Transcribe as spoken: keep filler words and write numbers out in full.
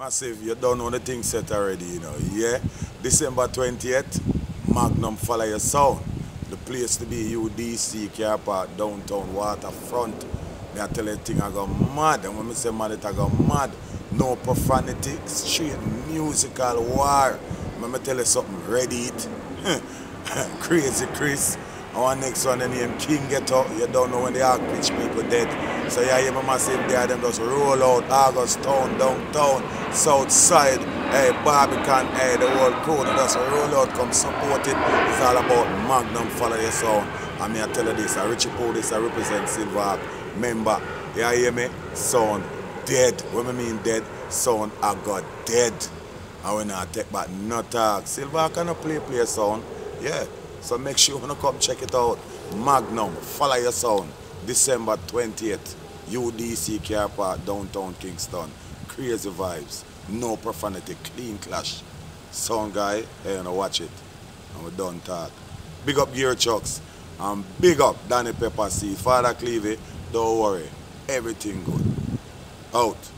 Massive, you don't know the thing set already, you know. Yeah? December twentieth, Magnum Follow U R Sound. The place to be, U D C Car Park, downtown waterfront. Me I tell you the thing I go mad. And when I say mad, it I go mad. No profanity, straight musical war. Let me tell you something, ready it. Crazy Chris. Our next one, the name King Ghetto. You don't know when they are rich people dead. So yeah, you massive there, them just roll out August town, downtown, south side, hey, Barbican, hey, the whole crew, they just roll out, come support it. It's all about Magnum Follow U R Sound. And me I tell you this, I Richie Poo, this I represent Silver. Remember, you hear me? Sound dead. When I mean dead, sound I got dead. And when I take back no talk. Silver cannot play play sound. Yeah. So make sure you come check it out. Magnum Follow U R Sound. December twentieth. U D C Car Park, downtown Kingston. Crazy vibes. No profanity. Clean clash. Sound guy, hey, you know, watch it. And we done talk. Big up Gear Chucks. And big up Danny Pepper C. Father Clevey, don't worry. Everything good. Out.